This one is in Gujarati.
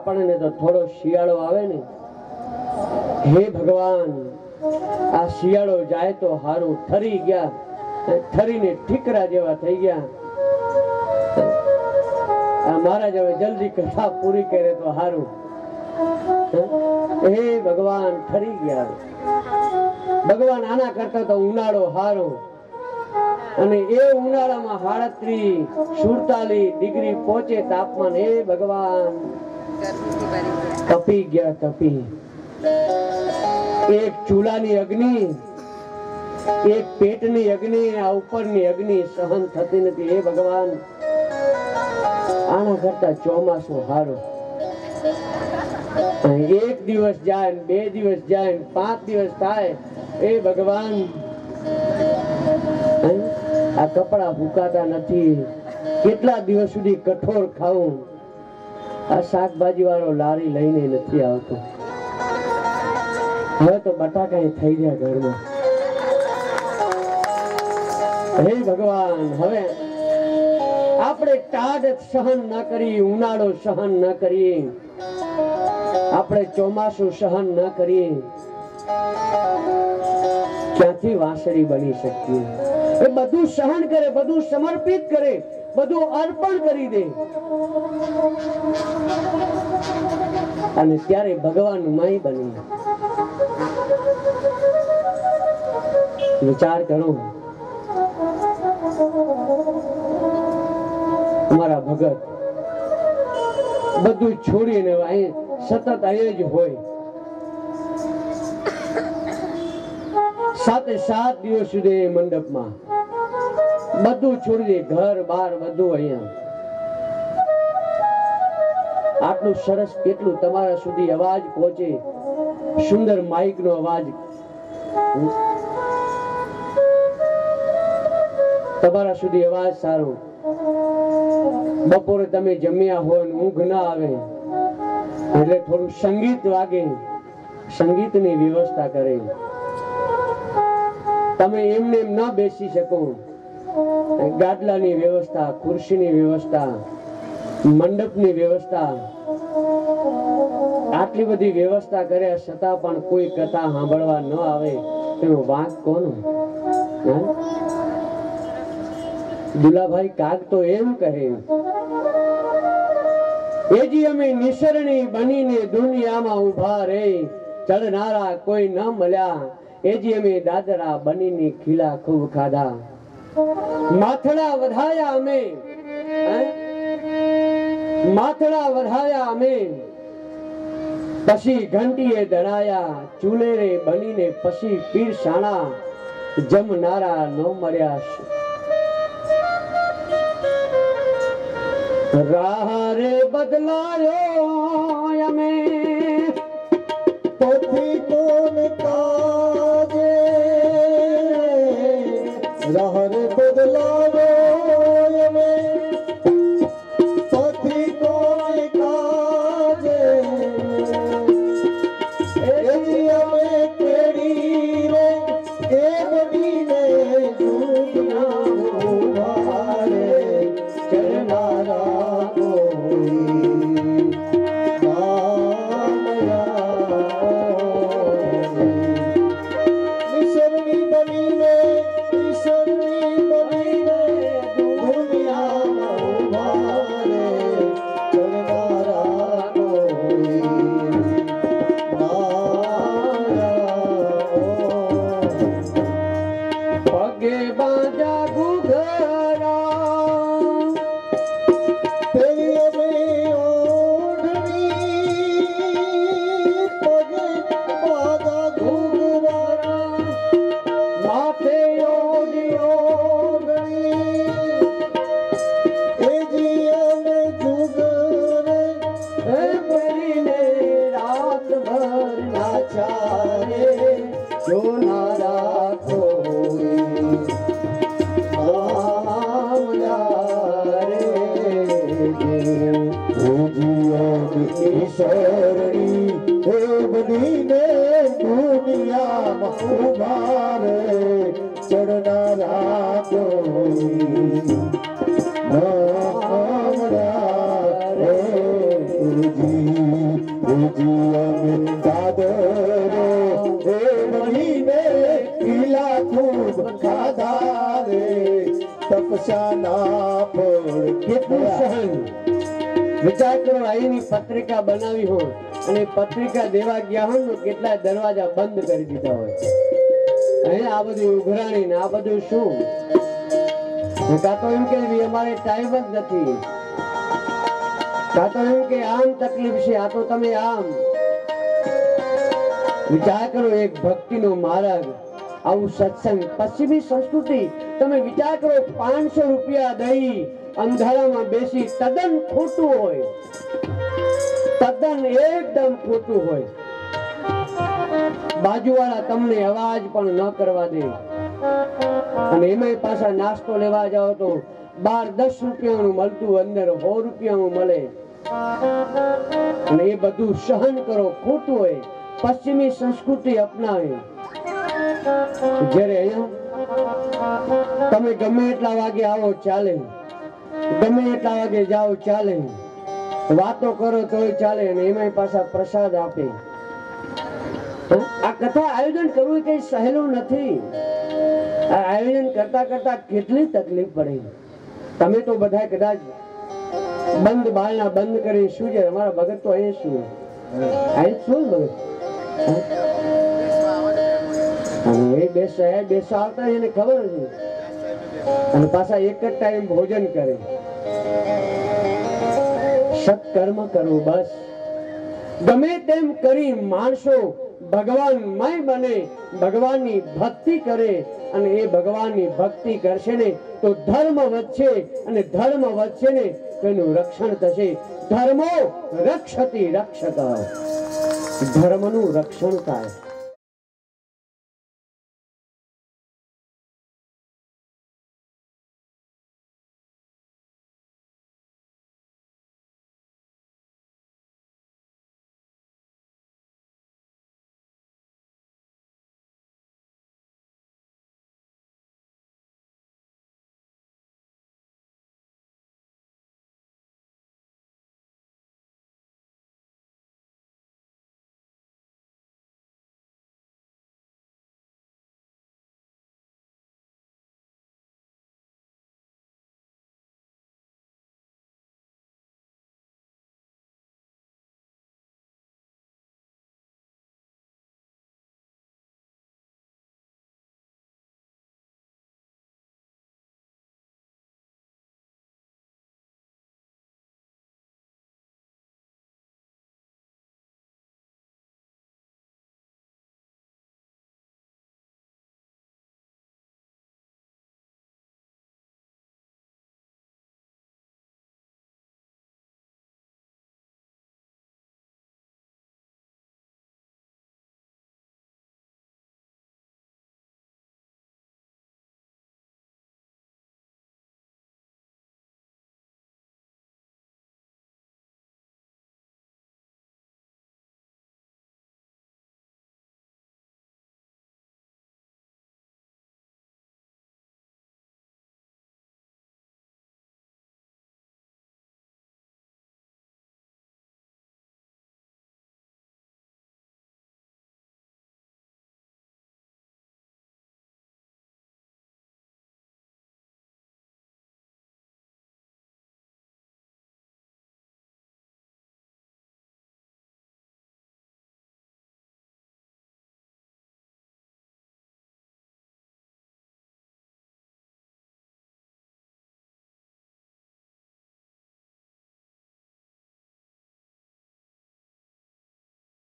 આપણને તો થોડો શિયાળો આવે ને, હે ભગવાન આ શિયાળો જાય તો હારું, ઠરી ગયા, ઠરીને ઠીકરા જેવા થઈ ગયા. આ મહારાજ હવે જલ્દી કથા પૂરી કરે તો હારું. હે ભગવાન ઠરી ગયા. ભગવાન આના કરતા તો ઉનાળો હારો, અને એ ઉનાળામાં 37-47 ડિગ્રી પહોંચે તાપમાન. હે ભગવાન તપી ગયા, તપી. એક ચૂલાની અગ્નિ, એક પેટની અગ્નિ, આ ઉપરની અગ્નિ સહન થતી નથી. હે ભગવાન આના કરતા ચોમાસું હારું. એક દિવસ જાય, 2 દિવસ જાય, 5 દિવસ થાય. એ ભગવાન આ કપડા ભૂકાતા નથી. કેટલા દિવસ સુધી કઠોર ખાવું? આ શાકભાજી વાળો લારી લઈને નથી આવતો. હવે તો બટાકા થઈ ગયા ઘરમાં. હે ભગવાન હવે આપણે ટાઢ સહન ન કરી, ઉનાળો સહન ન કરીએ, આપણે ચોમાસું સહન ન કરીએ, ક્યાંથી વાંસળી બની શકીએ? એ બધું સહન કરે, બધું સમર્પિત કરે, બધું અર્પણ કરી દે, અને ત્યારે ભગવાન મય બની. વિચાર કરો, અમારા ભગત બધું છોડીને સતત અહીં જ હોય. 7 દિવસ સુધી મંડપમાં બધું છોડી દે, ઘર બાર બધું અહીંયા. આટલું સરસ કેટલું તમારા સુધી અવાજ પહોંચે, સુંદર માઇક નો અવાજ તમારા સુધી અવાજ સારો. બપોરે તમે જમ્યા હોય, ઊંઘ ના આવે એટલે થોડું સંગીત વાગે, સંગીતની વ્યવસ્થા કરે. તમે એમને એમ ન બેસી શકો, ગાદલાની વ્યવસ્થા, ખુરશીની વ્યવસ્થા, મંડપની વ્યવસ્થા, આટલી બધી વ્યવસ્થા કર્યા છતાં પણ કોઈ કથા સાંભળવા ન આવે, તેનો વાંક કોનો? દુલાભાઈ કાગ તો એમ કહે, એજી અમે નિસરણી બનીને દુનિયામાં ઉભા રે, ચડનારા કોઈ ન મળ્યા, એજી અમે દાદરા બનીને ખીલા ખૂબ ખાધા. માથડા વધાયા અમે, માથડા વધાયા અમે, પછી ઘંટીએ દળાયા, ચૂલેરે બનીને પછી પીરસાણા, જમનારા ન મળ્યા. રાહરે બદલાયો અમે, પોથી કોણ કાજે, રાહરે બદલાયો અમે, પોથી કોણ કાજે, એજી અમે કેડી રે એ બનીને દુનિયા રે, ચરનારા અમે દાદરો એ બનીને ખીલા ખૂબ ખાધા રે તપસ્યાના ફળ કેટલું સહન. વિચાર કરો, અહીંની પત્રિકા બનાવી હોય અને પત્રિકા દેવા ગયા હોય તો કેટલા દરવાજા બંધ કરી દીધા હોય. અહીં આ બધું ઉઘરાણી ને આ બધું શું? કાં તો એમ કે અમારે ટાઈમ જ નથી, કાં તો એમ કે આમ તકલીફ છે, આ તો તમે આમ. વિચાર કરો, એક ભક્તિનો માર્ગ, આવું સત્સંગ, પશ્ચિમી સંસ્કૃતિ. તમે વિચાર કરો, 500 રૂપિયા દઈ અંધારામાં બેસી, તદ્દન ખોટું હોય, તદ્દન એકદમ ખોટું હોય. બાજુવાળા તમને અવાજ પણ ન કરવા દે, અને એમાંય પાછા નાસ્તો લેવા જાઓ તો 12-10 રૂપિયાનું મળતું, અંદર 100 રૂપિયાનું મળે, અને એ બધું સહન કરો, ખોટું હોય. પશ્ચિમી સંસ્કૃતિ અપનાવે. જ્યારે અહીંયા તમે ગમે એટલા વાગે આવો ચાલે, ગમે એટલા વાગે જાઓ ચાલે, વાતો કરો તોય ચાલે, અને એમાંય પાછા પ્રસાદ આપે. આ કથા આયોજન કરવું કઈ સહેલું નથી. આ આયોજન કરતા કરતા કેટલી તકલીફ પડે. તમે તો બધા કદાચ બંધ બારણા બંધ કરી શું છે, અમારા ભગત તો અહીં શું, અહીં શું ભગત, અને એ બે સાહેબ બેસવા આવતા એને ખબર છે, અને પાછા એક જ ટાઈમ ભોજન કરે. સત્કર્મ કરવું બસ. ગમે તેમ કરી માણસો ભગવાનમય બને, ભગવાનની ભક્તિ કરે, અને એ ભગવાનની ભક્તિ કરશે ને તો ધર્મ વધશે, અને ધર્મ વધશે ને તો એનું રક્ષણ થશે. ધર્મો રક્ષતિ રક્ષતા, ધર્મનું રક્ષણ થાય.